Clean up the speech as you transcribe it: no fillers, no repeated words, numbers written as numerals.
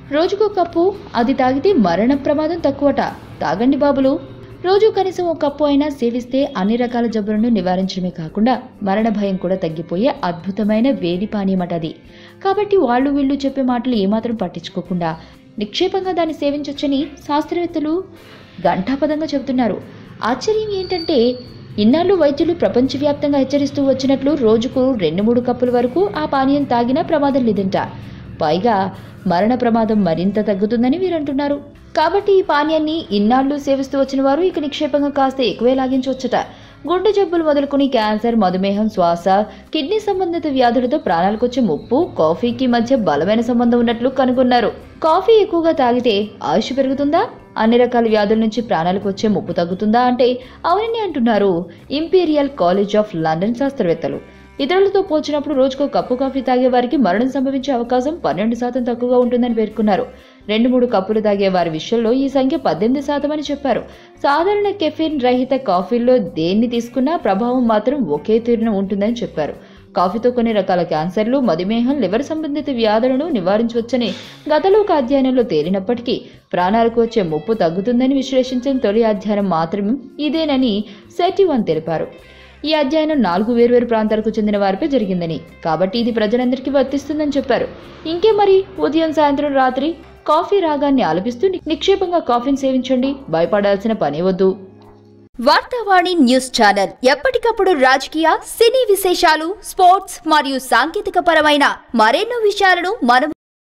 రోజుకో కప్పు, అది తాగితే మరణ ప్రమాదం తక్కువట. తాగండి బాబులు. రోజు కనీసం ఒక కప్పు అయినా సేవిస్తే అన్ని రకాల జబ్బులను నివారించడమే కాకుండా మరణ భయం కూడా తగ్గిపోయే అద్భుతమైన వేడి పానీయమట అది. కాబట్టి వాళ్ళు వీళ్ళు చెప్పే మాటలు ఏమాత్రం పట్టించుకోకుండా నిక్షేపంగా దాన్ని సేవించొచ్చని శాస్త్రవేత్తలు ఘంటాపదంగా చెబుతున్నారు. ఆశ్చర్యం ఏంటంటే ఇన్నాళ్ళు వైద్యులు ప్రపంచవ్యాప్తంగా హెచ్చరిస్తూ వచ్చినట్లు రోజుకు 2-3 కప్పుల వరకు ఆ పానీయం తాగినా ప్రమాదం లేదంట. పైగా మరణ ప్రమాదం మరింత తగ్గుతుందని వీరంటున్నారు. కాబట్టి ఈ పానీయాన్ని ఇన్నాళ్ళు సేవిస్తూ వచ్చిన వారు ఇక నిక్షేపంగా కాస్త ఎక్కువే లాగించవచ్చట. గుండె జబ్బులు మొదలుకొని క్యాన్సర్, మధుమేహం, శ్వాస, కిడ్నీ సంబంధిత వ్యాధులతో ప్రాణాలకొచ్చే ముప్పు కాఫీకి మధ్య బలమైన సంబంధం ఉన్నట్లు కనుగొన్నారు. కాఫీ ఎక్కువగా తాగితే ఆయుష్ పెరుగుతుందా, అన్ని రకాల వ్యాధుల నుంచి ప్రాణాలకు వచ్చే ముప్పు తగ్గుతుందా అంటే అవునని అంటున్నారు ఇంపీరియల్ కాలేజ్ ఆఫ్ లండన్ శాస్త్రవేత్తలు. ఇతరులతో పోల్చినప్పుడు రోజుకో కప్పు కాఫీ తాగే వారికి మరణం సంభవించే అవకాశం 12% తక్కువగా ఉంటుందని పేర్కొన్నారు. 2-3 కప్పులు తాగే వారి విషయంలో ఈ సంఖ్య 18% అని చెప్పారు. సాధారణ కెఫీన్ రహిత కాఫీల్లో దేన్ని తీసుకున్నా ప్రభావం మాత్రం ఒకే తీరున ఉంటుందని చెప్పారు. కాఫీతో కొన్ని రకాల క్యాన్సర్లు, మధుమేహం, లివర్ సంబంధిత వ్యాధులను నివారించవచ్చని గతంలో ఒక అధ్యయనంలో తేలినప్పటికీ ప్రాణాలకు వచ్చే ముప్పు తగ్గుతుందని విశ్లేషించిన తొలి అధ్యయనం మాత్రం ఇదేనని సెటివన్ తెలిపారు. ఈ అధ్యయనం 4 వేర్వేరు ప్రాంతాలకు చెందిన వారిపై జరిగిందని, కాబట్టి ఇది ప్రజలందరికీ వర్తిస్తుందని చెప్పారు. ఇంకే మరి ఉదయం, సాయంత్రం, రాత్రి కాఫీ రాగాన్ని ఆలపిస్తూ నిక్షేపంగా కాఫీని సేవించండి. భయపడాల్సిన పనే వద్దు. వార్తావాణి న్యూస్ ఛానల్ ఎప్పటికప్పుడు రాజకీయ, సినీ విశేషాలు, స్పోర్ట్స్ మరియు సాంకేతిక పరమైన మరెన్నో విషయాలను మనం